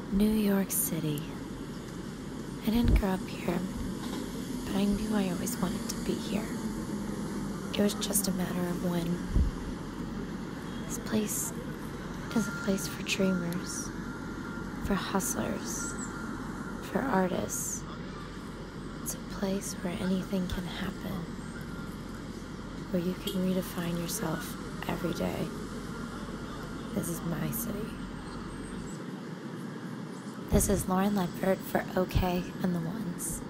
New York City. I didn't grow up here, but I knew I always wanted to be here. It was just a matter of when. This place is a place for dreamers, for hustlers, for artists. It's a place where anything can happen, where you can redefine yourself every day. This is my city. This is Lauren Ledford for OK and the Ones.